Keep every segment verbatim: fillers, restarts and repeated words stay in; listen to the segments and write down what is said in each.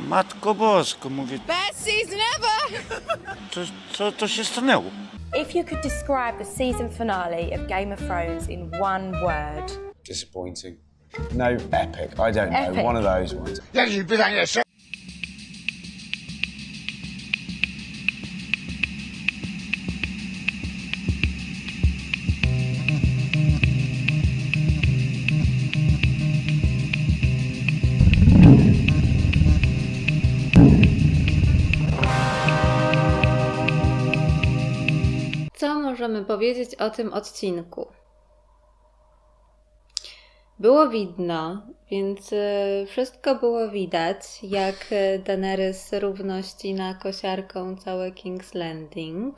Matko Bosko, mówię... Best season ever! Co, co to się stanęło? If you could describe the season finale of Game of Thrones in one word. Disappointing. No, epic. I don't know. Epic. One of those ones. Co możemy powiedzieć o tym odcinku? Było widno, więc wszystko było widać, jak Daenerys równo ścina kosiarką całe King's Landing.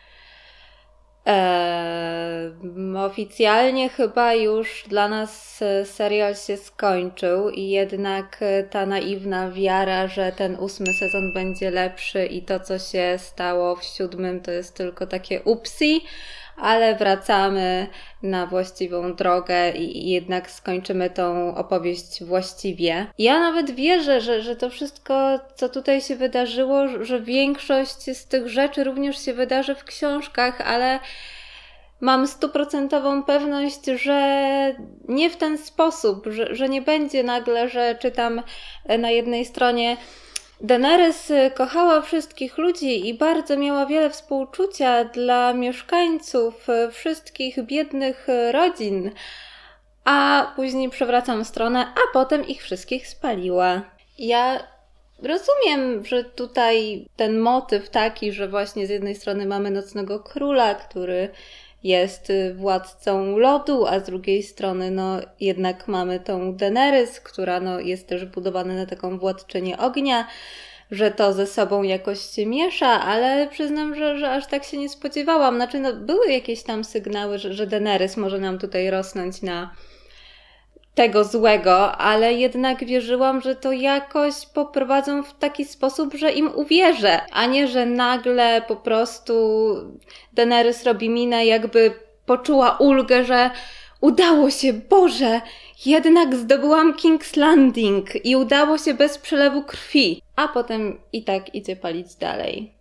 Eee, oficjalnie chyba już dla nas serial się skończył i jednak ta naiwna wiara, że ten ósmy sezon będzie lepszy i to, co się stało w siódmym, to jest tylko takie upsi, ale wracamy na właściwą drogę i jednak skończymy tą opowieść właściwie. Ja nawet wierzę, że, że to wszystko, co tutaj się wydarzyło, że większość z tych rzeczy również się wydarzy w książkach, ale mam stuprocentową pewność, że nie w ten sposób, że, że nie będzie nagle, że czytam na jednej stronie: Daenerys kochała wszystkich ludzi i bardzo miała wiele współczucia dla mieszkańców wszystkich biednych rodzin, a później przewracam stronę, a potem ich wszystkich spaliła. Ja rozumiem, że tutaj ten motyw taki, że właśnie z jednej strony mamy Nocnego Króla, który jest władcą lodu, a z drugiej strony no jednak mamy tą Daenerys, która no jest też budowana na taką władczynię ognia, że to ze sobą jakoś się miesza, ale przyznam, że, że aż tak się nie spodziewałam. Znaczy no były jakieś tam sygnały, że, że Daenerys może nam tutaj rosnąć na tego złego, ale jednak wierzyłam, że to jakoś poprowadzą w taki sposób, że im uwierzę, a nie, że nagle po prostu Daenerys robi minę, jakby poczuła ulgę, że udało się, Boże, jednak zdobyłam King's Landing i udało się bez przelewu krwi, a potem i tak idzie palić dalej.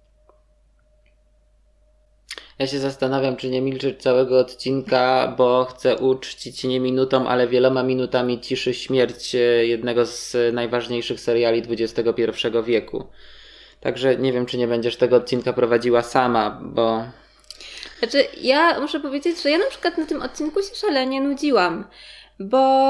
Ja się zastanawiam, czy nie milczyć całego odcinka, bo chcę uczcić nie minutą, ale wieloma minutami ciszy śmierć jednego z najważniejszych seriali dwudziestego pierwszego wieku. Także nie wiem, czy nie będziesz tego odcinka prowadziła sama, bo... Znaczy, ja muszę powiedzieć, że ja na przykład na tym odcinku się szalenie nudziłam, bo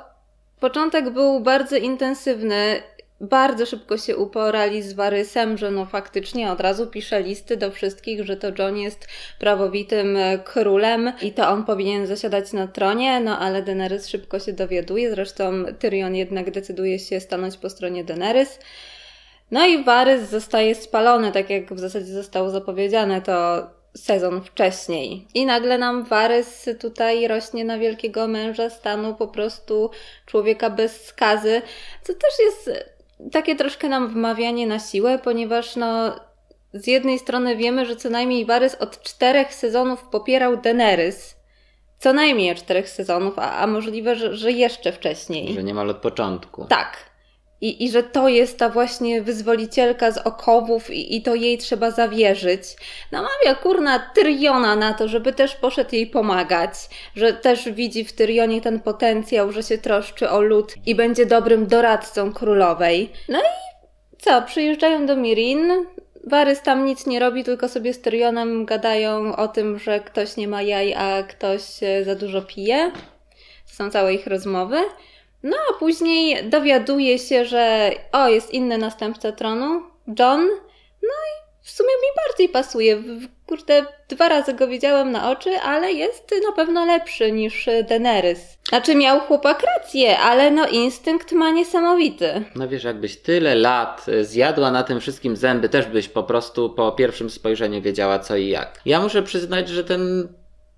początek był bardzo intensywny. Bardzo szybko się uporali z Varysem, że no faktycznie od razu pisze listy do wszystkich, że to Jon jest prawowitym królem i to on powinien zasiadać na tronie, no ale Daenerys szybko się dowiaduje, zresztą Tyrion jednak decyduje się stanąć po stronie Daenerys. No i Varys zostaje spalony, tak jak w zasadzie zostało zapowiedziane to sezon wcześniej. I nagle nam Varys tutaj rośnie na wielkiego męża stanu, po prostu człowieka bez skazy, co też jest takie troszkę nam wmawianie na siłę, ponieważ no z jednej strony wiemy, że co najmniej Varys od czterech sezonów popierał Daenerys. Co najmniej od czterech sezonów, a, a możliwe, że, że jeszcze wcześniej. Że niemal od początku. Tak. I, I że to jest ta właśnie wyzwolicielka z okowów i, i to jej trzeba zawierzyć. Namawia kurna Tyriona na to, żeby też poszedł jej pomagać, że też widzi w Tyrionie ten potencjał, że się troszczy o lud i będzie dobrym doradcą królowej. No i co, przyjeżdżają do Meereen, Varys tam nic nie robi, tylko sobie z Tyrionem gadają o tym, że ktoś nie ma jaj, a ktoś za dużo pije. To są całe ich rozmowy. No a później dowiaduje się, że o, jest inny następca tronu, Jon. No i w sumie mi bardziej pasuje. Kurde, dwa razy go widziałem na oczy, ale jest na pewno lepszy niż Daenerys. Znaczy miał chłopak rację, ale no instynkt ma niesamowity. No wiesz, jakbyś tyle lat zjadła na tym wszystkim zęby, też byś po prostu po pierwszym spojrzeniu wiedziała co i jak. Ja muszę przyznać, że ten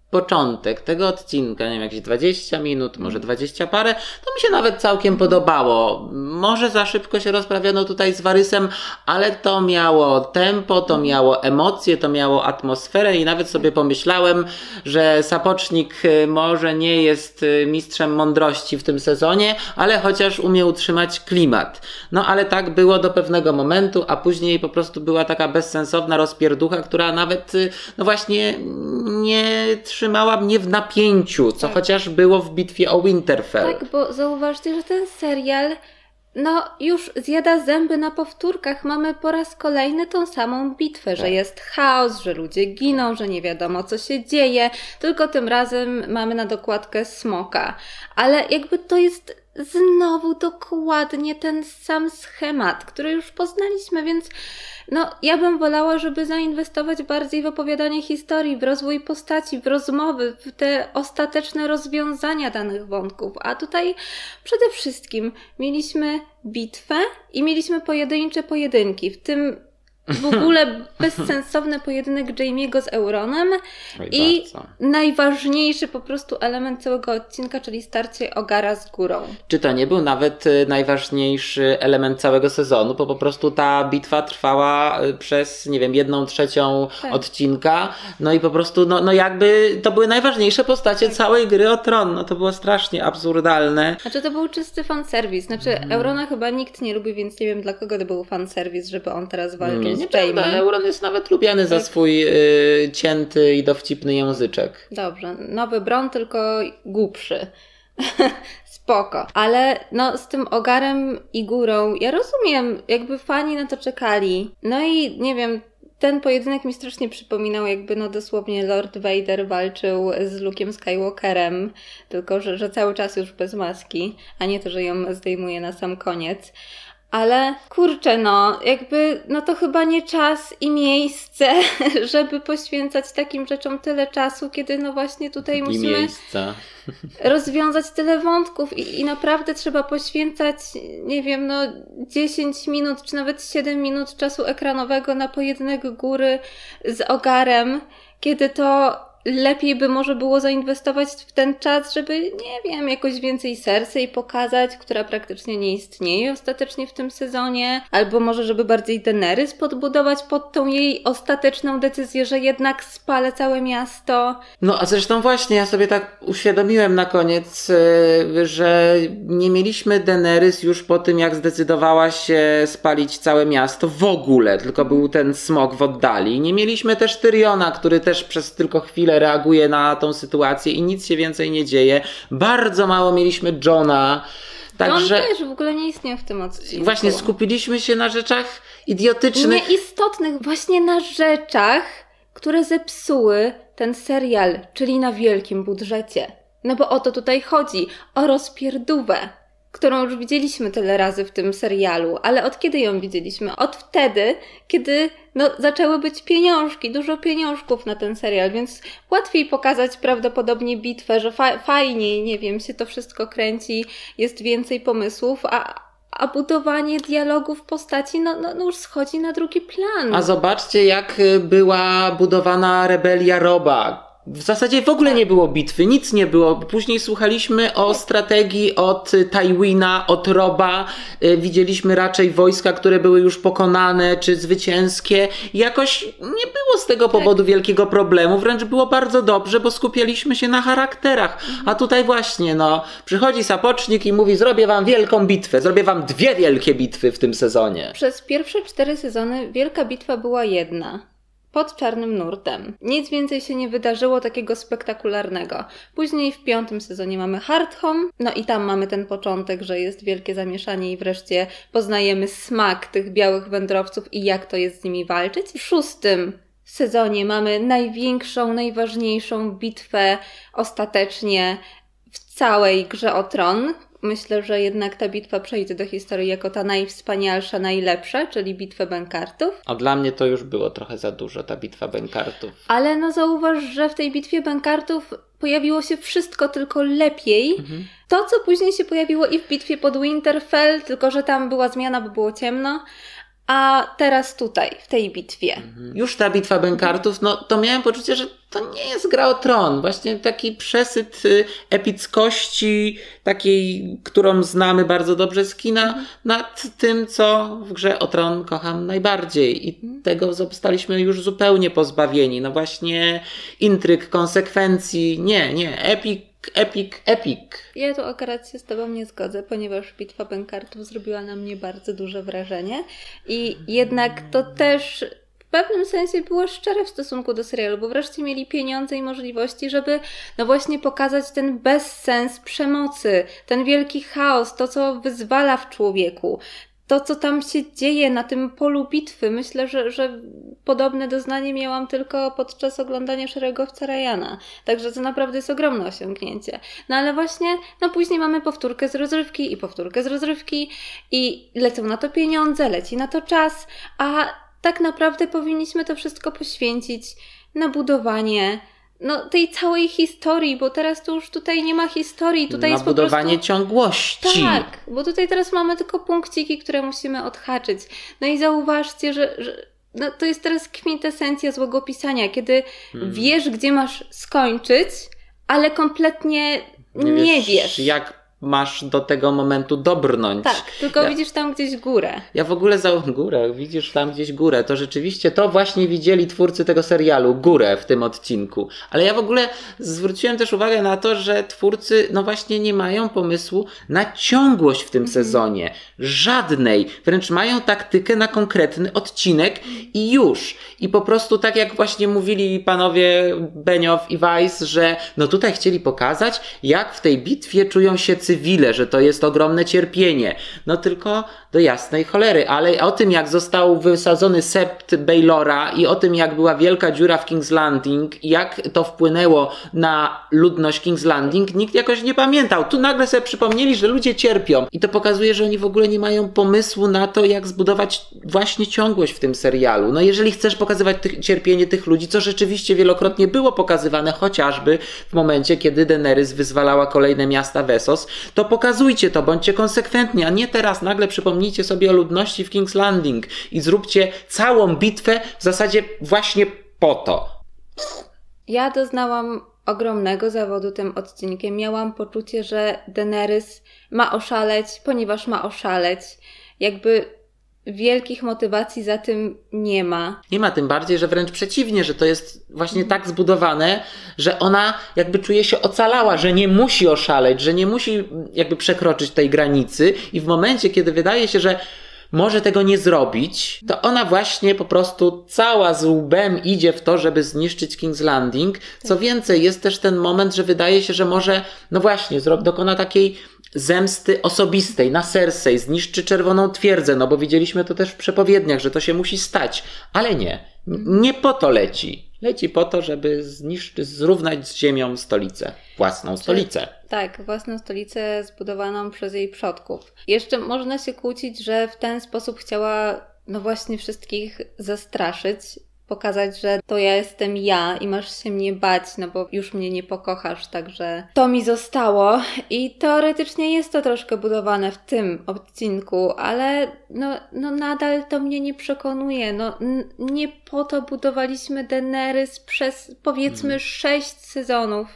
początek tego odcinka, nie wiem, jakieś dwadzieścia minut, może dwadzieścia parę, to mi się nawet całkiem podobało. Może za szybko się rozprawiano tutaj z Varysem, ale to miało tempo, to miało emocje, to miało atmosferę i nawet sobie pomyślałem, że Sapocznik może nie jest mistrzem mądrości w tym sezonie, ale chociaż umie utrzymać klimat. No ale tak było do pewnego momentu, a później po prostu była taka bezsensowna rozpierducha, która nawet, no właśnie, nie trzymała mnie w napięciu, co tak. chociaż było w bitwie o Winterfell. Tak, bo zauważcie, że ten serial no już zjada zęby na powtórkach. Mamy po raz kolejny tą samą bitwę, że jest chaos, że ludzie giną, że nie wiadomo co się dzieje, tylko tym razem mamy na dokładkę smoka. Ale jakby to jest znowu dokładnie ten sam schemat, który już poznaliśmy, więc no ja bym wolała, żeby zainwestować bardziej w opowiadanie historii, w rozwój postaci, w rozmowy, w te ostateczne rozwiązania danych wątków. A tutaj przede wszystkim mieliśmy bitwę i mieliśmy pojedyncze pojedynki, w tym w ogóle bezsensowny pojedynek Jaime'ego z Euronem Oj, i bardzo. najważniejszy po prostu element całego odcinka, czyli starcie Ogara z górą. Czy to nie był nawet y, najważniejszy element całego sezonu, bo po prostu ta bitwa trwała y, przez, nie wiem, jedną trzecią Tak. odcinka, no i po prostu, no, no jakby to były najważniejsze postacie całej gry o Tron, no to było strasznie absurdalne. Znaczy to był czysty fanserwis, znaczy Eurona chyba nikt nie lubi, więc nie wiem dla kogo to był fanserwis, żeby on teraz walczył z Nieprawda, Jaime. Euron jest nawet lubiany za Tak. swój y, cięty i dowcipny języczek. Dobrze, nowy Bron, tylko głupszy. Spoko. Ale no z tym Ogarem i górą, ja rozumiem, jakby fani na to czekali. No i nie wiem, ten pojedynek mi strasznie przypominał, jakby no dosłownie Lord Vader walczył z Luke'em Skywalkerem, tylko że, że cały czas już bez maski, a nie to, że ją zdejmuje na sam koniec. Ale kurczę, no, jakby, no to chyba nie czas i miejsce, żeby poświęcać takim rzeczom tyle czasu, kiedy no właśnie tutaj I musimy miejsca. rozwiązać tyle wątków i, i naprawdę trzeba poświęcać, nie wiem, no dziesięć minut, czy nawet siedem minut czasu ekranowego na pojedynek góry z Ogarem, kiedy to lepiej by może było zainwestować w ten czas, żeby, nie wiem, jakoś więcej serca i pokazać, która praktycznie nie istnieje ostatecznie w tym sezonie, albo może, żeby bardziej Daenerys podbudować pod tą jej ostateczną decyzję, że jednak spalę całe miasto. No a zresztą właśnie ja sobie tak uświadomiłem na koniec, yy, że nie mieliśmy Daenerys już po tym, jak zdecydowała się spalić całe miasto w ogóle, tylko był ten smok w oddali. Nie mieliśmy też Tyriona, który też przez tylko chwilę reaguje na tą sytuację i nic się więcej nie dzieje. Bardzo mało mieliśmy Jona. Także On też w ogóle nie istniał w tym odcinku. właśnie skupiliśmy się na rzeczach idiotycznych. Nieistotnych, właśnie na rzeczach, które zepsuły ten serial, czyli na wielkim budżecie. No bo o to tutaj chodzi, o rozpierdówę, którą już widzieliśmy tyle razy w tym serialu, ale od kiedy ją widzieliśmy? Od wtedy, kiedy no, zaczęły być pieniążki, dużo pieniążków na ten serial, więc łatwiej pokazać prawdopodobnie bitwę, że fa- fajniej, nie wiem, się to wszystko kręci, jest więcej pomysłów, a, a budowanie dialogów postaci no, no, no już schodzi na drugi plan. A zobaczcie, jak była budowana rebelia Roba. W zasadzie w ogóle nie było bitwy, nic nie było. Później słuchaliśmy o strategii od Tywina, od Roba. Widzieliśmy raczej wojska, które były już pokonane, czy zwycięskie. Jakoś nie było z tego powodu wielkiego problemu. Wręcz było bardzo dobrze, bo skupialiśmy się na charakterach. A tutaj właśnie, no, przychodzi Sapocznik i mówi, zrobię wam wielką bitwę. Zrobię wam dwie wielkie bitwy w tym sezonie. Przez pierwsze cztery sezony wielka bitwa była jedna. Pod Czarnym Nurtem. Nic więcej się nie wydarzyło takiego spektakularnego. Później w piątym sezonie mamy Hardhome, no i tam mamy ten początek, że jest wielkie zamieszanie i wreszcie poznajemy smak tych białych wędrowców i jak to jest z nimi walczyć. W szóstym sezonie mamy największą, najważniejszą bitwę ostatecznie w całej grze o Tron. Myślę, że jednak ta bitwa przejdzie do historii jako ta najwspanialsza, najlepsza, czyli bitwę Bękartów. A dla mnie to już było trochę za dużo, ta bitwa Bękartów. Ale no zauważ, że w tej bitwie Bękartów pojawiło się wszystko tylko lepiej. Mhm. To, co później się pojawiło i w bitwie pod Winterfell, tylko że tam była zmiana, bo było ciemno. a teraz tutaj, w tej bitwie. Już ta bitwa Bękartów, no to miałem poczucie, że to nie jest gra o tron. Właśnie taki przesyt y, epickości, takiej, którą znamy bardzo dobrze z kina, mhm. nad tym, co w grze o tron kocham najbardziej. I mhm. tego zostaliśmy już zupełnie pozbawieni. No właśnie intryg, konsekwencji. Nie, nie. Epic, epic, epic. Ja tu akurat się z tobą nie zgodzę, ponieważ bitwa Bękartów zrobiła na mnie bardzo duże wrażenie. I jednak to też w pewnym sensie było szczere w stosunku do serialu, bo wreszcie mieli pieniądze i możliwości, żeby no właśnie pokazać ten bezsens przemocy, ten wielki chaos, to co wyzwala w człowieku, to co tam się dzieje na tym polu bitwy. Myślę, że, że podobne doznanie miałam tylko podczas oglądania Szeregowca Ryana, także to naprawdę jest ogromne osiągnięcie. No ale właśnie, no później mamy powtórkę z rozrywki i powtórkę z rozrywki i lecą na to pieniądze, leci na to czas, a tak naprawdę powinniśmy to wszystko poświęcić na budowanie no, tej całej historii, bo teraz to już tutaj nie ma historii. Tutaj na jest budowanie po prostu ciągłości. Tak, bo tutaj teraz mamy tylko punkciki, które musimy odhaczyć. No i zauważcie, że, że no, to jest teraz kwintesencja złego pisania, kiedy hmm. wiesz, gdzie masz skończyć, ale kompletnie nie, nie wiesz, wiesz. Jak masz do tego momentu dobrnąć. Tak, tylko ja, widzisz tam gdzieś górę. Ja w ogóle za górę, widzisz tam gdzieś górę. To rzeczywiście to właśnie widzieli twórcy tego serialu, górę w tym odcinku. Ale ja w ogóle zwróciłem też uwagę na to, że twórcy no właśnie nie mają pomysłu na ciągłość w tym mhm. sezonie. Żadnej. Wręcz mają taktykę na konkretny odcinek i już. I po prostu tak jak właśnie mówili panowie Benioff i Weiss, że no tutaj chcieli pokazać, jak w tej bitwie czują się cywile, że to jest ogromne cierpienie. No tylko do jasnej cholery. Ale o tym, jak został wysadzony sept Baelora i o tym, jak była wielka dziura w King's Landing i jak to wpłynęło na ludność King's Landing, nikt jakoś nie pamiętał. Tu nagle sobie przypomnieli, że ludzie cierpią. I to pokazuje, że oni w ogóle nie mają pomysłu na to, jak zbudować właśnie ciągłość w tym serialu. No jeżeli chcesz pokazywać tych, cierpienie tych ludzi, co rzeczywiście wielokrotnie było pokazywane, chociażby w momencie, kiedy Daenerys wyzwalała kolejne miasta w Essos, to pokazujcie to, bądźcie konsekwentni, a nie teraz nagle przypomnijcie sobie o ludności w King's Landing i zróbcie całą bitwę w zasadzie właśnie po to. Ja doznałam ogromnego zawodu tym odcinkiem. Miałam poczucie, że Daenerys ma oszaleć, ponieważ ma oszaleć. Jakby wielkich motywacji za tym nie ma. Nie ma, tym bardziej, że wręcz przeciwnie, że to jest właśnie tak zbudowane, że ona jakby czuje się ocalała, że nie musi oszaleć, że nie musi jakby przekroczyć tej granicy i w momencie, kiedy wydaje się, że może tego nie zrobić, to ona właśnie po prostu cała z łbem idzie w to, żeby zniszczyć King's Landing. Co więcej, jest też ten moment, że wydaje się, że może, no właśnie, dokona takiej zemsty osobistej na Cersei, zniszczy Czerwoną Twierdzę, no bo widzieliśmy to też w przepowiedniach, że to się musi stać. Ale nie. Nie po to leci. Leci po to, żeby zniszczyć, zrównać z ziemią stolicę. Własną stolicę. Tak, własną stolicę zbudowaną przez jej przodków. Jeszcze można się kłócić, że w ten sposób chciała no właśnie wszystkich zastraszyć, pokazać, że to ja jestem ja i masz się mnie bać, no bo już mnie nie pokochasz, także to mi zostało i teoretycznie jest to troszkę budowane w tym odcinku, ale no, no nadal to mnie nie przekonuje, no n- nie po to budowaliśmy Daenerys przez powiedzmy mm. sześć sezonów.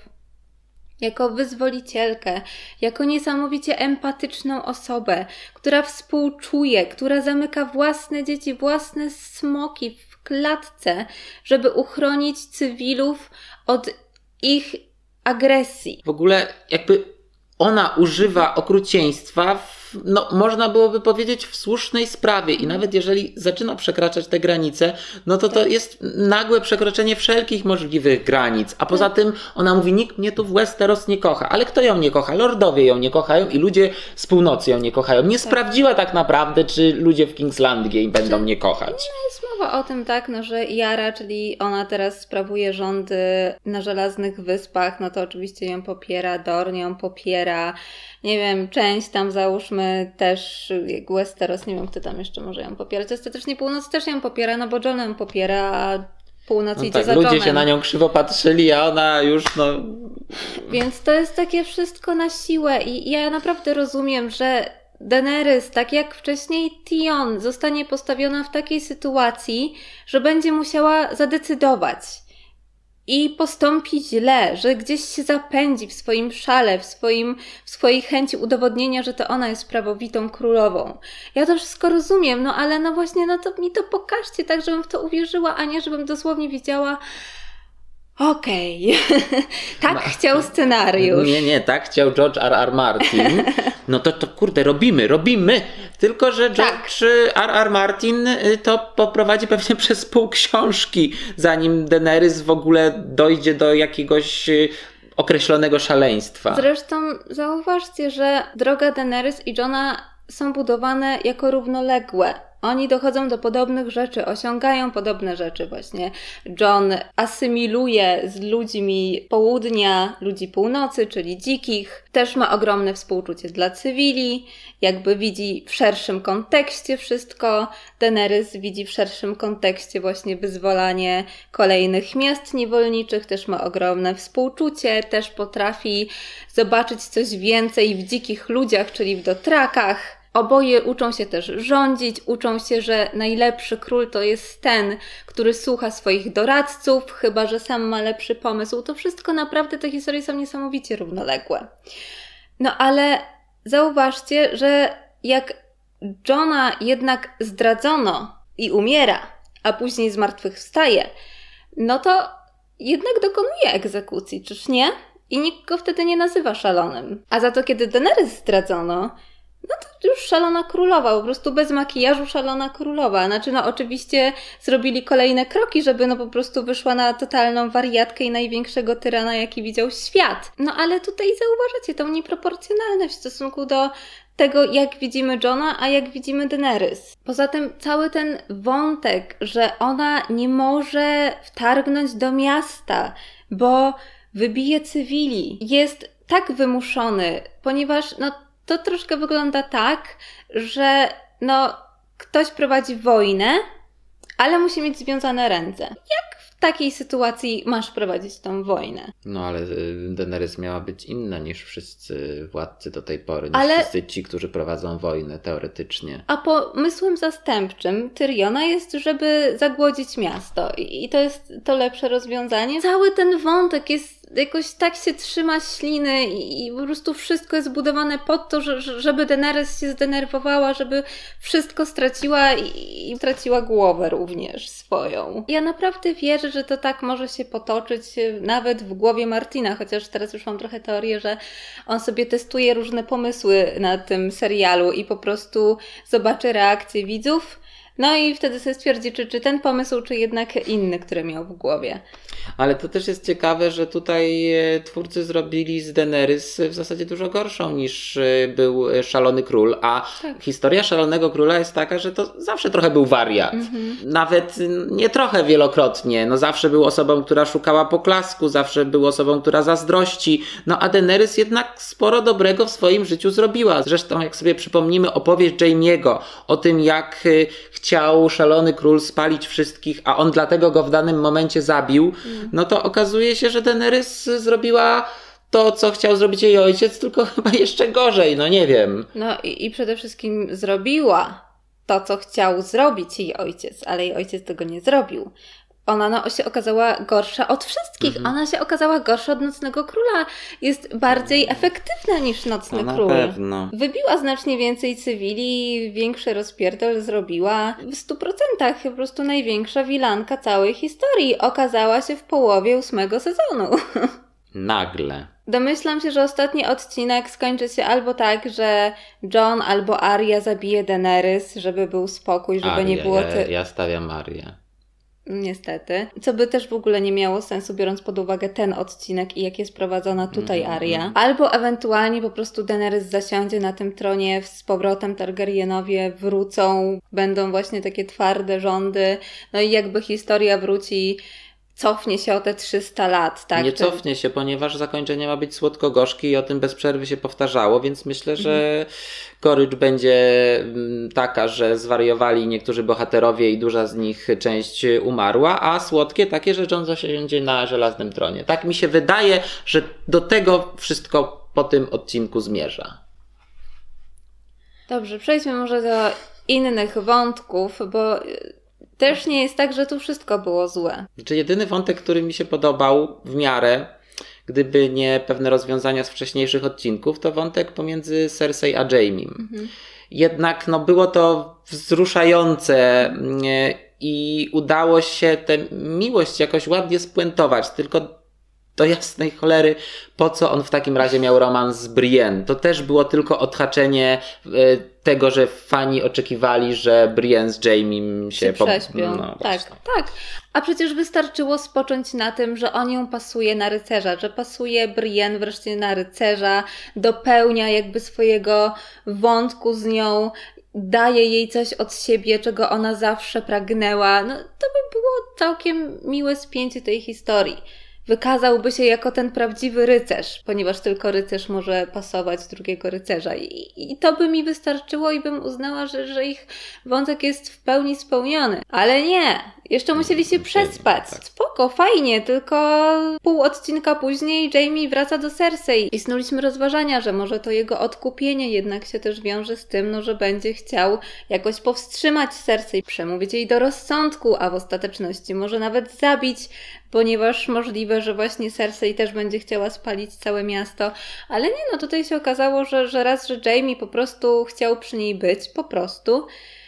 Jako wyzwolicielkę, jako niesamowicie empatyczną osobę, która współczuje, która zamyka własne dzieci, własne smoki w klatce, żeby uchronić cywilów od ich agresji. W ogóle jakby ona używa okrucieństwa, w, no można byłoby powiedzieć w słusznej sprawie i nawet jeżeli zaczyna przekraczać te granice, no to to jest nagłe przekroczenie wszelkich możliwych granic, a poza tym ona mówi, nikt mnie tu w Westeros nie kocha, ale kto ją nie kocha? Lordowie ją nie kochają i ludzie z północy ją nie kochają. Nie tak. sprawdziła tak naprawdę, czy ludzie w King's Landing będą nie kochać. No jest mowa o tym tak, no, że Yara, czyli ona teraz sprawuje rządy na Żelaznych Wyspach, no to oczywiście ją popiera, Dorne ją popiera, nie wiem, część tam załóżmy też, jak Westeros, nie wiem kto tam jeszcze może ją popierać, ostatecznie północ też ją popiera, no bo Jon ją popiera, a północ no idzie tak, za ludzie Jonem. się na nią krzywo patrzyli, a ona już no... Więc to jest takie wszystko na siłę i ja naprawdę rozumiem, że Daenerys, tak jak wcześniej Tion, zostanie postawiona w takiej sytuacji, że będzie musiała zadecydować i postąpi źle, że gdzieś się zapędzi w swoim szale, w, swoim, w swojej chęci udowodnienia, że to ona jest prawowitą królową. Ja to wszystko rozumiem, no ale no właśnie, no to mi to pokażcie tak, żebym w to uwierzyła, a nie żebym dosłownie wiedziała, okej, okay. tak Ma... chciał scenariusz. Nie, nie, tak chciał George R R. Martin. No to, to kurde, robimy, robimy. Tylko, że George tak. R R. Martin to poprowadzi pewnie przez pół książki, zanim Daenerys w ogóle dojdzie do jakiegoś określonego szaleństwa. Zresztą zauważcie, że droga Daenerys i Jona są budowane jako równoległe. Oni dochodzą do podobnych rzeczy, osiągają podobne rzeczy właśnie. Jon asymiluje z ludźmi południa, ludzi północy, czyli dzikich. Też ma ogromne współczucie dla cywili, jakby widzi w szerszym kontekście wszystko. Daenerys widzi w szerszym kontekście właśnie wyzwolanie kolejnych miast niewolniczych, też ma ogromne współczucie, też potrafi zobaczyć coś więcej w dzikich ludziach, czyli w dotrakach. Oboje uczą się też rządzić, uczą się, że najlepszy król to jest ten, który słucha swoich doradców, chyba że sam ma lepszy pomysł. To wszystko naprawdę, te historie są niesamowicie równoległe. No ale zauważcie, że jak Jona jednak zdradzono i umiera, a później zmartwychwstaje, no to jednak dokonuje egzekucji, czyż nie? I nikt go wtedy nie nazywa szalonym. A za to kiedy Daenerys zdradzono, no to już szalona królowa, po prostu bez makijażu szalona królowa. Znaczy no oczywiście zrobili kolejne kroki, żeby no po prostu wyszła na totalną wariatkę i największego tyrana, jaki widział świat. No ale tutaj zauważacie tą nieproporcjonalność w stosunku do tego, jak widzimy Jona, a jak widzimy Daenerys. Poza tym cały ten wątek, że ona nie może wtargnąć do miasta, bo wybije cywili, jest tak wymuszony, ponieważ no to troszkę wygląda tak, że no ktoś prowadzi wojnę, ale musi mieć związane ręce. Jak w takiej sytuacji masz prowadzić tą wojnę? No ale Daenerys miała być inna niż wszyscy władcy do tej pory, niż ale... wszyscy ci, którzy prowadzą wojnę teoretycznie. A pomysłem zastępczym Tyriona jest, żeby zagłodzić miasto i to jest to lepsze rozwiązanie. Cały ten wątek jest jakoś tak się trzyma śliny i, i po prostu wszystko jest budowane pod to, że, żeby Daenerys się zdenerwowała, żeby wszystko straciła i, i straciła głowę również swoją. Ja naprawdę wierzę, że to tak może się potoczyć nawet w głowie Martina, chociaż teraz już mam trochę teorię, że on sobie testuje różne pomysły na tym serialu i po prostu zobaczy reakcję widzów. No i wtedy sobie stwierdzi, czy, czy ten pomysł, czy jednak inny, który miał w głowie. Ale to też jest ciekawe, że tutaj twórcy zrobili z Daenerys w zasadzie dużo gorszą niż był Szalony Król, a tak. Historia Szalonego Króla jest taka, że to zawsze trochę był wariat. Mhm. Nawet nie trochę, wielokrotnie. No zawsze był osobą, która szukała poklasku, zawsze był osobą, która zazdrości. No a Daenerys jednak sporo dobrego w swoim życiu zrobiła. Zresztą jak sobie przypomnimy opowieść Jaime'ego o tym, jak chciał Szalony Król spalić wszystkich, a on dlatego go w danym momencie zabił, no to okazuje się, że Daenerys zrobiła to, co chciał zrobić jej ojciec, tylko chyba jeszcze gorzej, no nie wiem. No i, i przede wszystkim zrobiła to, co chciał zrobić jej ojciec, ale jej ojciec tego nie zrobił. Ona no, się okazała gorsza od wszystkich. Mhm. Ona się okazała gorsza od Nocnego Króla. Jest bardziej efektywna niż Nocny no, Król. Na pewno. Wybiła znacznie więcej cywili, większy rozpierdol zrobiła. W stu procentach po prostu największa wilanka całej historii okazała się w połowie ósmego sezonu. Nagle. Domyślam się, że ostatni odcinek skończy się albo tak, że Jon albo Arya zabije Daenerys, żeby był spokój, żeby Arya, nie było... Ty... Ja, ja stawiam Arię. Niestety. Co by też w ogóle nie miało sensu, biorąc pod uwagę ten odcinek i jak jest prowadzona tutaj mm-hmm. Arya. Albo ewentualnie po prostu Daenerys zasiądzie na tym tronie, z powrotem Targaryenowie wrócą, będą właśnie takie twarde rządy, no i jakby historia wróci, cofnie się o te trzysta lat, tak? Nie cofnie się, ponieważ zakończenie ma być słodko-gorzkie i o tym bez przerwy się powtarzało, więc myślę, że gorycz będzie taka, że zwariowali niektórzy bohaterowie i duża z nich część umarła, a słodkie takie, że Jon zasiądzie na żelaznym tronie. Tak mi się wydaje, że do tego wszystko po tym odcinku zmierza. Dobrze, przejdźmy może do innych wątków, bo też nie jest tak, że tu wszystko było złe. Znaczy jedyny wątek, który mi się podobał w miarę, gdyby nie pewne rozwiązania z wcześniejszych odcinków, to wątek pomiędzy Cersei a Jaimiem. Mhm. Jednak no, było to wzruszające i udało się tę miłość jakoś ładnie spuentować, tylko do jasnej cholery, po co on w takim razie miał romans z Brienne? To też było tylko odhaczenie tego, że fani oczekiwali, że Brienne z Jaimiem się, się prześpią. No, tak, tak. A przecież wystarczyło spocząć na tym, że on ją pasuje na rycerza, że pasuje Brienne wreszcie na rycerza, dopełnia jakby swojego wątku z nią, daje jej coś od siebie, czego ona zawsze pragnęła. No to by było całkiem miłe spięcie tej historii. Wykazałby się jako ten prawdziwy rycerz, ponieważ tylko rycerz może pasować drugiego rycerza. I, i to by mi wystarczyło i bym uznała, że, że ich wątek jest w pełni spełniony. Ale nie! Jeszcze musieli się przespać. Spoko, fajnie, tylko pół odcinka później Jaime wraca do Cersei i snuliśmy rozważania, że może to jego odkupienie jednak się też wiąże z tym, no, że będzie chciał jakoś powstrzymać Cersei, przemówić jej do rozsądku, a w ostateczności może nawet zabić, ponieważ możliwe, że właśnie Cersei też będzie chciała spalić całe miasto. Ale nie, no tutaj się okazało, że, że raz, że Jaime po prostu chciał przy niej być, po prostu,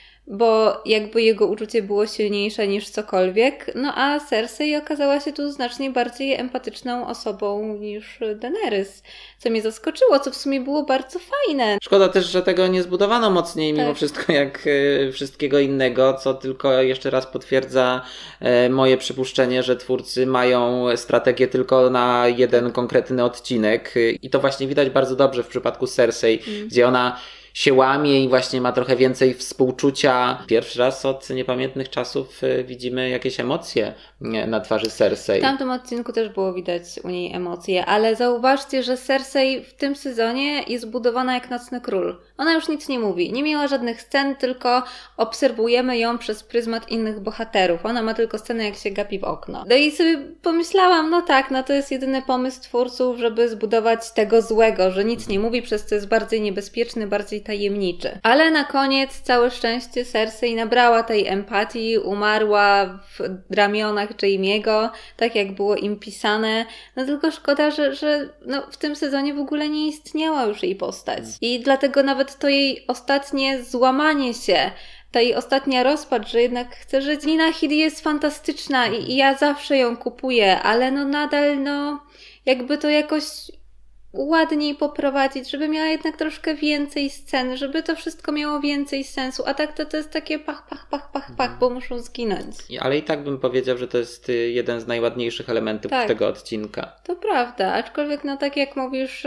bo jakby jego uczucie było silniejsze niż cokolwiek, no a Cersei okazała się tu znacznie bardziej empatyczną osobą niż Daenerys, co mnie zaskoczyło, co w sumie było bardzo fajne. Szkoda też, że tego nie zbudowano mocniej, tak. mimo wszystko jak y, wszystkiego innego, co tylko jeszcze raz potwierdza y, moje przypuszczenie, że twórcy mają strategię tylko na jeden konkretny odcinek y, i to właśnie widać bardzo dobrze w przypadku Cersei, mm. gdzie ona się łamie i właśnie ma trochę więcej współczucia. Pierwszy raz od niepamiętnych czasów widzimy jakieś emocje na twarzy Cersei. W tamtym odcinku też było widać u niej emocje, ale zauważcie, że Cersei w tym sezonie jest budowana jak Nocny Król. Ona już nic nie mówi, nie miała żadnych scen, tylko obserwujemy ją przez pryzmat innych bohaterów. Ona ma tylko scenę, jak się gapi w okno. No i sobie pomyślałam, no tak, no to jest jedyny pomysł twórców, żeby zbudować tego złego, że nic nie mówi, przez co jest bardziej niebezpieczny, bardziej tajemniczy. Ale na koniec, całe szczęście, Cersei nabrała tej empatii, umarła w ramionach Jaimiego, tak jak było im pisane. No tylko szkoda, że, że no, w tym sezonie w ogóle nie istniała już jej postać. I dlatego nawet to jej ostatnie złamanie się, ta jej ostatnia rozpacz, że jednak chce żyć. Nina Headey jest fantastyczna i, i ja zawsze ją kupuję, ale no nadal, no jakby to jakoś ładniej poprowadzić, żeby miała jednak troszkę więcej scen, żeby to wszystko miało więcej sensu, a tak to to jest takie pach, pach, pach, pach, pach, bo muszą zginąć. Ale i tak bym powiedział, że to jest jeden z najładniejszych elementów tak, tego odcinka. To prawda, aczkolwiek no tak jak mówisz,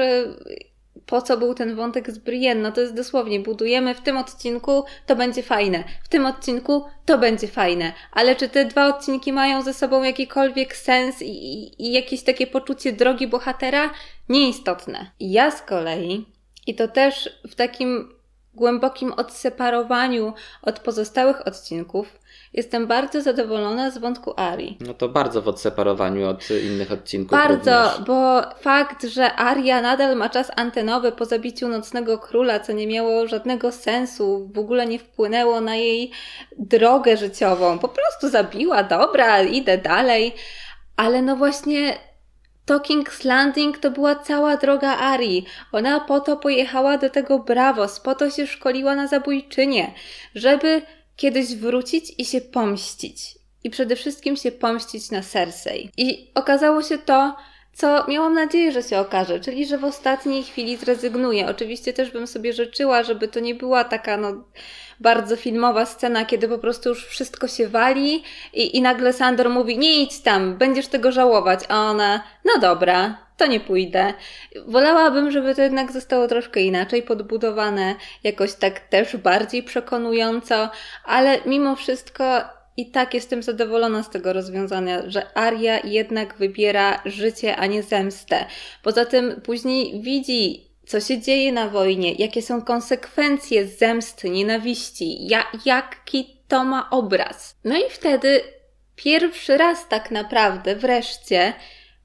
po co był ten wątek z Brienne? No to jest dosłownie, budujemy w tym odcinku, to będzie fajne. W tym odcinku to będzie fajne. Ale czy te dwa odcinki mają ze sobą jakikolwiek sens i, i, i jakieś takie poczucie drogi bohatera? Nieistotne. Ja z kolei, i to też w takim głębokim odseparowaniu od pozostałych odcinków, jestem bardzo zadowolona z wątku Arii. No to bardzo w odseparowaniu od innych odcinków. Bardzo, również. Bo fakt, że Aria nadal ma czas antenowy po zabiciu Nocnego Króla, co nie miało żadnego sensu, w ogóle nie wpłynęło na jej drogę życiową. Po prostu zabiła, dobra, idę dalej. Ale no właśnie to King's Landing to była cała droga Arii. Ona po to pojechała do tego Braavos, po to się szkoliła na zabójczynię, żeby kiedyś wrócić i się pomścić. I przede wszystkim się pomścić na Cersei. I okazało się to, co miałam nadzieję, że się okaże, czyli że w ostatniej chwili zrezygnuje. Oczywiście też bym sobie życzyła, żeby to nie była taka no bardzo filmowa scena, kiedy po prostu już wszystko się wali i, i nagle Sandor mówi, nie idź tam, będziesz tego żałować, a ona, no dobra, to nie pójdę. Wolałabym, żeby to jednak zostało troszkę inaczej podbudowane, jakoś tak też bardziej przekonująco, ale mimo wszystko i tak jestem zadowolona z tego rozwiązania, że Aria jednak wybiera życie, a nie zemstę. Poza tym później widzi, co się dzieje na wojnie, jakie są konsekwencje zemsty, nienawiści, ja, jaki to ma obraz. No i wtedy pierwszy raz tak naprawdę wreszcie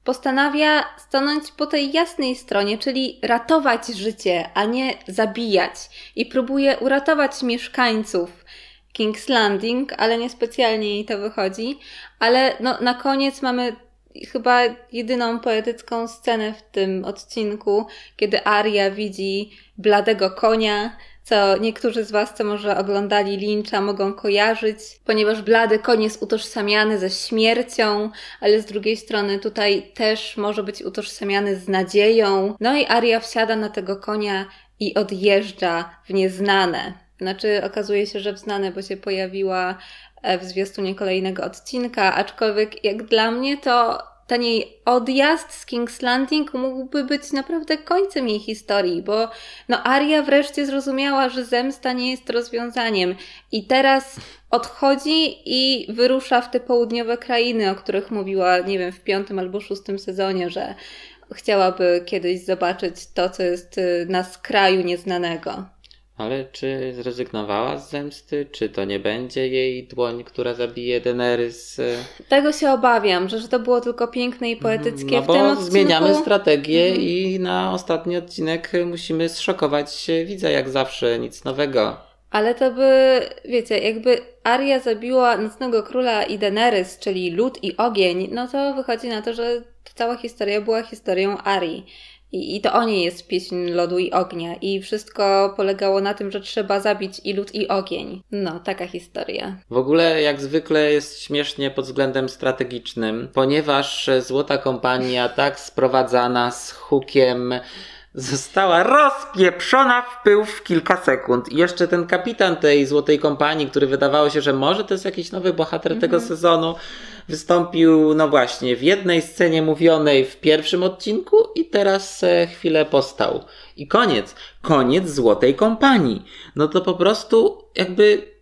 postanawia stanąć po tej jasnej stronie, czyli ratować życie, a nie zabijać. I próbuje uratować mieszkańców King's Landing, ale niespecjalnie jej to wychodzi. Ale no, na koniec mamy chyba jedyną poetycką scenę w tym odcinku, kiedy Arya widzi bladego konia, co niektórzy z Was, co może oglądali Lyncha, mogą kojarzyć, ponieważ blady koń jest utożsamiany ze śmiercią, ale z drugiej strony tutaj też może być utożsamiany z nadzieją. No i Arya wsiada na tego konia i odjeżdża w nieznane. Znaczy okazuje się, że w znane, bo się pojawiła w zwiastunie kolejnego odcinka, aczkolwiek jak dla mnie to ten jej odjazd z King's Landing mógłby być naprawdę końcem jej historii, bo no Arya wreszcie zrozumiała, że zemsta nie jest rozwiązaniem i teraz odchodzi i wyrusza w te południowe krainy, o których mówiła, nie wiem, w piątym albo szóstym sezonie, że chciałaby kiedyś zobaczyć to, co jest na skraju nieznanego. Ale czy zrezygnowała z zemsty? Czy to nie będzie jej dłoń, która zabije Daenerys? Tego się obawiam, że, że to było tylko piękne i poetyckie no w tym bo odcinku. Zmieniamy strategię mhm. i na ostatni odcinek musimy zszokować widza jak zawsze, nic nowego. Ale to by, wiecie, jakby Arya zabiła Nocnego Króla i Daenerys, czyli lód i ogień, no to wychodzi na to, że cała historia była historią Arii. I, I to o niej jest pieśń lodu i ognia. I wszystko polegało na tym, że trzeba zabić i lód i ogień. No, taka historia. W ogóle jak zwykle jest śmiesznie pod względem strategicznym, ponieważ Złota Kompania tak sprowadzana z hukiem została rozpieprzona w pył w kilka sekund. I jeszcze ten kapitan tej Złotej Kompanii, który wydawało się, że może to jest jakiś nowy bohater mm-hmm. tego sezonu, wystąpił, no właśnie, w jednej scenie mówionej w pierwszym odcinku i teraz e, chwilę postał. I koniec. Koniec Złotej Kompanii. No to po prostu jakby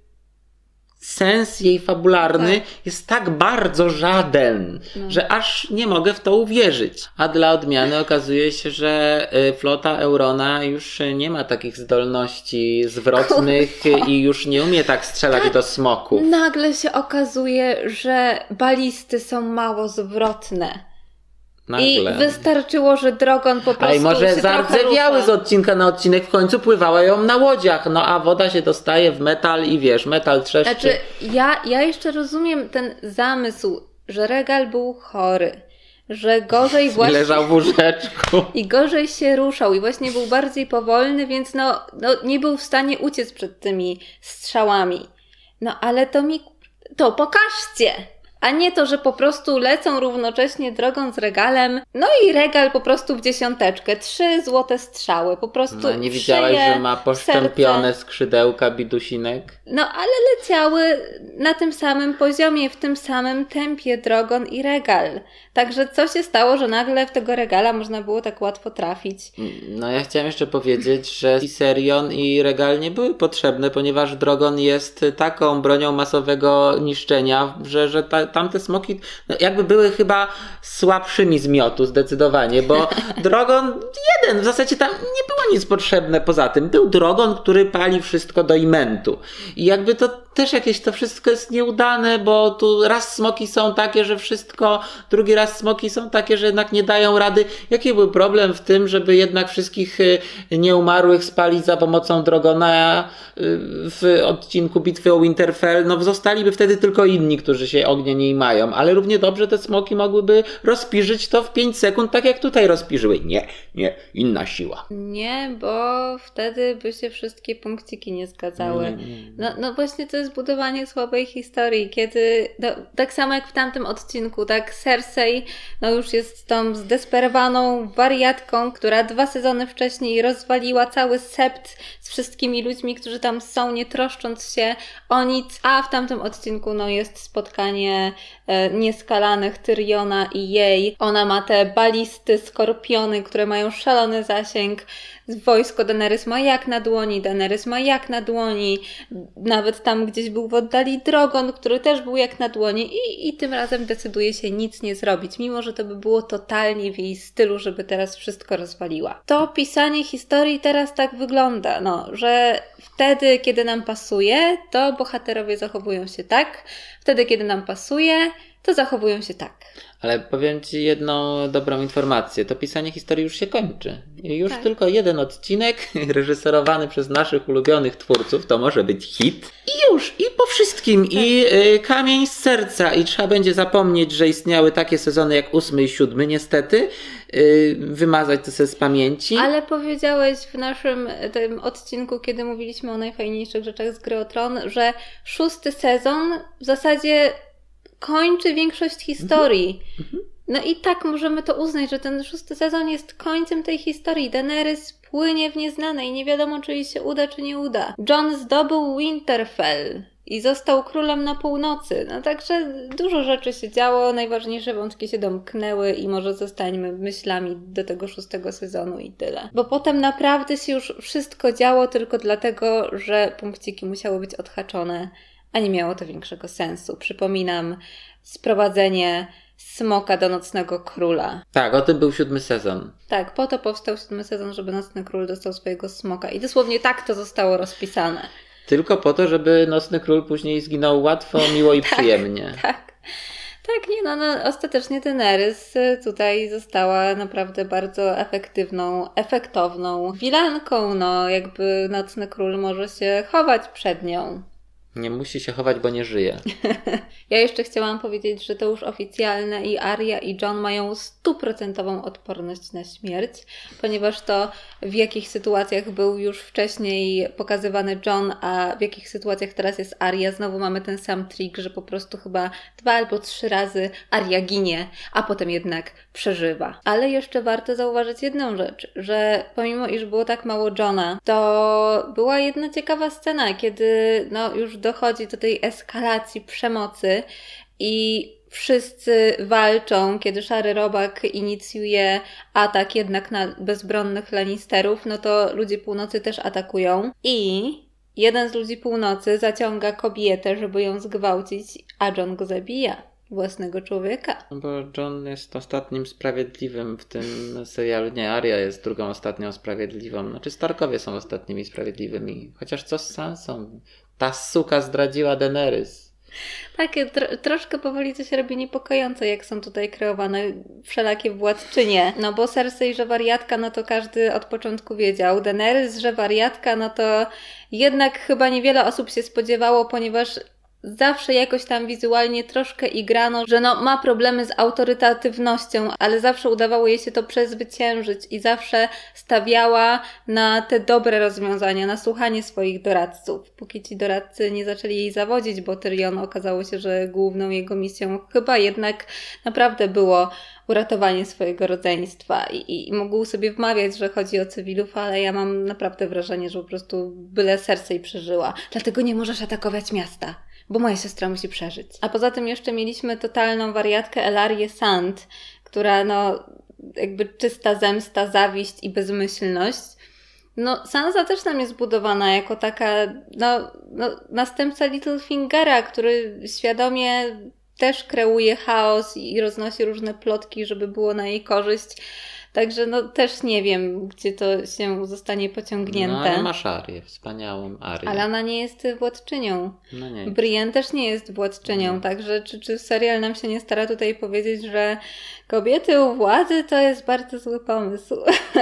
sens jej fabularny tak. jest tak bardzo żaden, no. że aż nie mogę w to uwierzyć. A dla odmiany okazuje się, że flota Eurona już nie ma takich zdolności zwrotnych Kurwa. i już nie umie tak strzelać tak. do smoków. Nagle się okazuje, że balisty są mało zwrotne. Nagle. I wystarczyło, że Drogon po prostu. A i może zardzewiały z odcinka na odcinek, w końcu pływała ją na łodziach, no a woda się dostaje w metal i wiesz, metal trzeszczy. Znaczy, ja, ja jeszcze rozumiem ten zamysł, że Regal był chory, że gorzej właśnie. I leżał w łóżeczku. I gorzej się ruszał i właśnie był bardziej powolny, więc no, no nie był w stanie uciec przed tymi strzałami. No ale to mi. To pokażcie! A nie to, że po prostu lecą równocześnie Drogon z Regalem. No i Regal po prostu w dziesiąteczkę. Trzy złote strzały. Po prostu no, nie widziałeś, że ma poszczępione skrzydełka bidusinek? No ale leciały na tym samym poziomie, w tym samym tempie Drogon i Regal. Także co się stało, że nagle w tego Regala można było tak łatwo trafić? No ja chciałem jeszcze powiedzieć, że Viserion i Regal nie były potrzebne, ponieważ Drogon jest taką bronią masowego niszczenia, że, że ta, tamte smoki no, jakby były chyba słabszymi z miotu zdecydowanie, bo Drogon jeden, w zasadzie tam nie było nic potrzebne poza tym. Był Drogon, który pali wszystko do imentu. I jakby to też jakieś to wszystko jest nieudane, bo tu raz smoki są takie, że wszystko, drugi raz smoki są takie, że jednak nie dają rady. Jaki był problem w tym, żeby jednak wszystkich nieumarłych spalić za pomocą Drogona w odcinku Bitwy o Winterfell? No zostaliby wtedy tylko inni, którzy się ognia nie mają, ale równie dobrze te smoki mogłyby rozpiżyć to w pięć sekund, tak jak tutaj rozpiżyły. Nie, nie, inna siła. Nie, bo wtedy by się wszystkie punkciki nie zgadzały. Nie, nie, nie. No, no właśnie to jest budowanie słabej historii, kiedy no, tak samo jak w tamtym odcinku, tak Cersei no już jest tą zdesperowaną wariatką, która dwa sezony wcześniej rozwaliła cały sept z wszystkimi ludźmi, którzy tam są, nie troszcząc się o nic, a w tamtym odcinku no jest spotkanie e, nieskalanych Tyriona i jej. Ona ma te balisty, skorpiony, które mają szalony zasięg. Wojsko Daenerys ma jak na dłoni, Daenerys ma jak na dłoni, nawet tam gdzieś był w oddali Drogon, który też był jak na dłoni i, i tym razem decyduje się nic nie zrobić, mimo że to by było totalnie w jej stylu, żeby teraz wszystko rozwaliła. To pisanie historii teraz tak wygląda, no, że wtedy, kiedy nam pasuje, to bohaterowie zachowują się tak, wtedy, kiedy nam pasuje, to zachowują się tak. Ale powiem Ci jedną dobrą informację. To pisanie historii już się kończy. I już Tak. tylko jeden odcinek reżyserowany przez naszych ulubionych twórców to może być hit. I już, i po wszystkim. Tak. I y, kamień z serca. I trzeba będzie zapomnieć, że istniały takie sezony jak ósmy i siódmy niestety. Y, wymazać to sobie z pamięci. Ale powiedziałeś w naszym tym odcinku, kiedy mówiliśmy o najfajniejszych rzeczach z Gry o Tron, że szósty sezon w zasadzie kończy większość historii. Mhm. No i tak możemy to uznać, że ten szósty sezon jest końcem tej historii. Daenerys płynie w nieznane i nie wiadomo, czy jej się uda, czy nie uda. Jon zdobył Winterfell i został królem na północy. No także dużo rzeczy się działo, najważniejsze wątki się domknęły i może zostańmy myślami do tego szóstego sezonu i tyle. Bo potem naprawdę się już wszystko działo tylko dlatego, że punkciki musiały być odhaczone, a nie miało to większego sensu. Przypominam, sprowadzenie smoka do Nocnego Króla. Tak, o tym był siódmy sezon. Tak, po to powstał siódmy sezon, żeby Nocny Król dostał swojego smoka. I dosłownie tak to zostało rozpisane. Tylko po to, żeby Nocny Król później zginął łatwo, miło i Tak, przyjemnie. Tak. Tak, nie no, no, ostatecznie Daenerys tutaj została naprawdę bardzo efektywną, efektowną wilanką. No, jakby Nocny Król może się chować przed nią. Nie musi się chować, bo nie żyje. Ja jeszcze chciałam powiedzieć, że to już oficjalne i Arya i Jon mają stuprocentową odporność na śmierć, ponieważ to w jakich sytuacjach był już wcześniej pokazywany Jon, a w jakich sytuacjach teraz jest Arya. Znowu mamy ten sam trik, że po prostu chyba dwa albo trzy razy Arya ginie, a potem jednak przeżywa. Ale jeszcze warto zauważyć jedną rzecz, że pomimo iż było tak mało Jona, to była jedna ciekawa scena, kiedy no już dochodzi do tej eskalacji przemocy i wszyscy walczą, kiedy Szary Robak inicjuje atak jednak na bezbronnych Lannisterów, no to ludzie północy też atakują i jeden z ludzi północy zaciąga kobietę, żeby ją zgwałcić, a Jon go zabija. Własnego człowieka. No bo Jon jest ostatnim sprawiedliwym w tym serialu. Nie, Arya jest drugą ostatnią sprawiedliwą. Znaczy Starkowie są ostatnimi sprawiedliwymi. Chociaż co z Sansą? Ta suka zdradziła Daenerys. Tak, tro, troszkę powoli to się robi niepokojące, jak są tutaj kreowane wszelakie władczynie. No bo Cersei, że wariatka, no to każdy od początku wiedział. Daenerys, że wariatka, no to jednak chyba niewiele osób się spodziewało, ponieważ zawsze jakoś tam wizualnie troszkę igrano, że no ma problemy z autorytatywnością, ale zawsze udawało jej się to przezwyciężyć i zawsze stawiała na te dobre rozwiązania, na słuchanie swoich doradców. Póki ci doradcy nie zaczęli jej zawodzić, bo Tyrion okazało się, że główną jego misją chyba jednak naprawdę było uratowanie swojego rodzeństwa i, i, i mógł sobie wmawiać, że chodzi o cywilów, ale ja mam naprawdę wrażenie, że po prostu byle Cersei przeżyła. Dlatego nie możesz atakować miasta, bo moja siostra musi przeżyć. A poza tym jeszcze mieliśmy totalną wariatkę Elarię Sand, która no jakby czysta zemsta, zawiść i bezmyślność. No Sansa też nam jest budowana jako taka no, no następca Littlefingera, który świadomie też kreuje chaos i roznosi różne plotki, żeby było na jej korzyść. Także no też nie wiem, gdzie to się zostanie pociągnięte. No ale masz Arię, wspaniałą Arię. Ale ona nie jest władczynią. No nie. Brienne też nie jest władczynią, No. także czy, czy serial nam się nie stara tutaj powiedzieć, że kobiety u władzy to jest bardzo zły pomysł.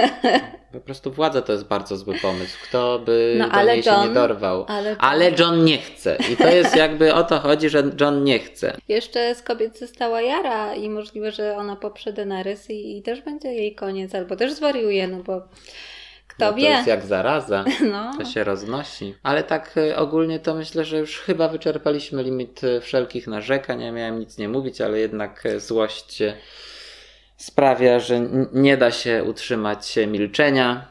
Po prostu władza to jest bardzo zły pomysł. Kto by No, do ale niej się Jon- nie dorwał. ale Jon- Ale Jon nie chce. I to jest jakby o to chodzi, że Jon nie chce. Jeszcze z kobiet została Yara i możliwe, że ona poprze Daenerys i, i też będzie jej koniec, albo też zwariuje, no bo kto No to wie. jest jak zaraza. No. To się roznosi. Ale tak y, ogólnie to myślę, że już chyba wyczerpaliśmy limit y, wszelkich narzekań. Ja miałem nic nie mówić, ale jednak y, złość y, sprawia, że n- nie da się utrzymać y, milczenia.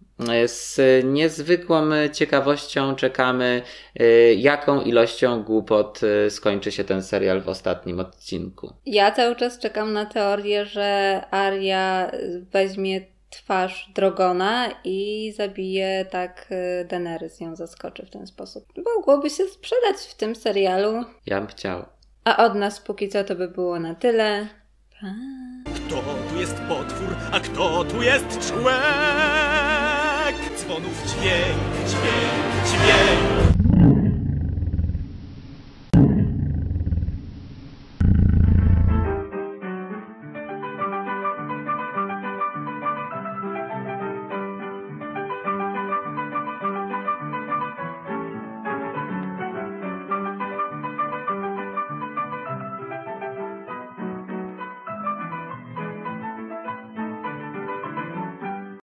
Z y, niezwykłą y, ciekawością czekamy, y, jaką ilością głupot y, skończy się ten serial w ostatnim odcinku. Ja cały czas czekam na teorię, że Arya weźmie twarz Drogona i zabije tak y, Daenerys, ją zaskoczy w ten sposób. Mogłoby się sprzedać w tym serialu. Ja bym chciał. A od nas póki co to by było na tyle. Pa. Kto tu jest potwór, a kto tu jest człowiek? Dzwonów dźwięk, dźwięk.